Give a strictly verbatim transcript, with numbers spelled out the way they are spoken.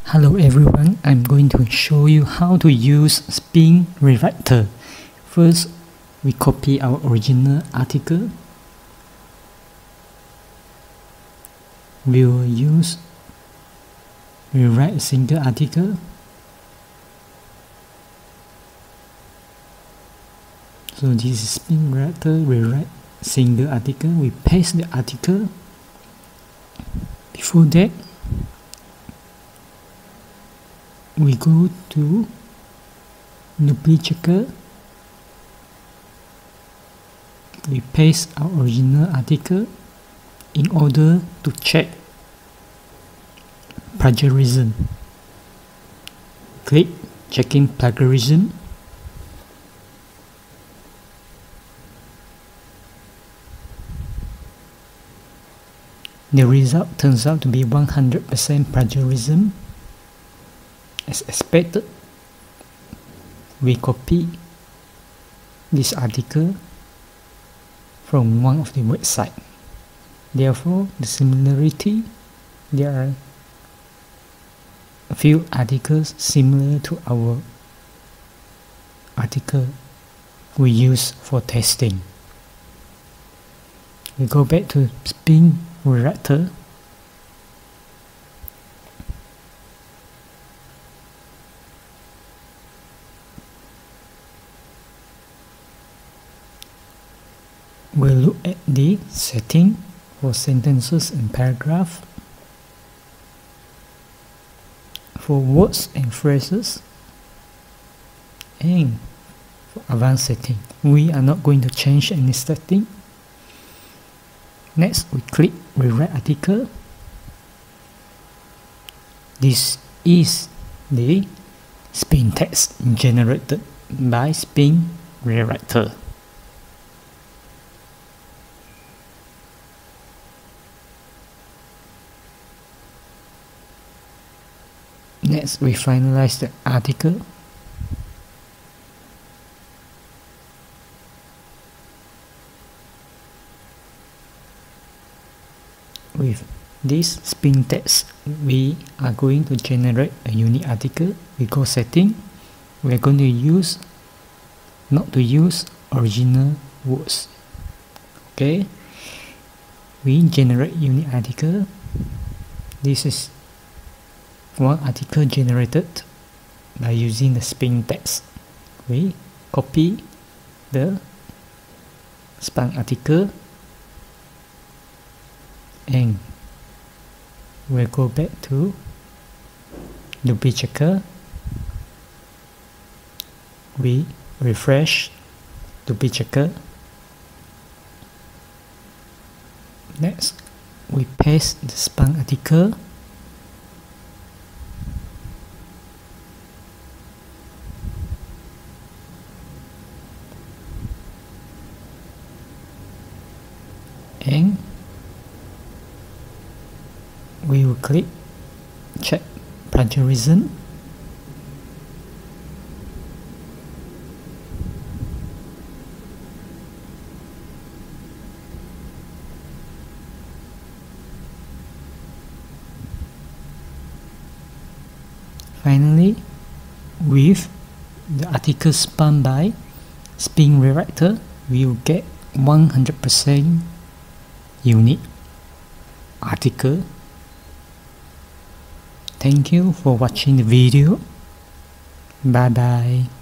Hello everyone, I'm going to show you how to use spinrewriter. First, we copy our original article. We will use rewrite a single article. So this is spinrewriter, rewrite single article. We paste the article. Before that, we go to duplicate. We paste our original article in order to check plagiarism. Click checking plagiarism. The result turns out to be one hundred percent plagiarism. As expected, we copy this article from one of the websites. Therefore, the similarity, there are a few articles similar to our article we use for testing. We go back to spinrewriter. We'll look at the setting for sentences and paragraph. For words and phrases, and for advanced setting, we are not going to change any setting. Next, we click rewrite article. This is the spin text generated by spinrewriter. Next, we finalize the article. With this spin text, we are going to generate a unique article. We go setting. We are going to use not to use original words. Okay. We generate unique article. This is one article generated by using the spin text. We copy the spun article and we'll go back to duplicate. We refresh duplicate. Next, we paste the spun article. And we will click check plagiarism. Finally, with the article spun by spinrewriter, we will get one hundred percent unique article. Thank you for watching the video. Bye bye.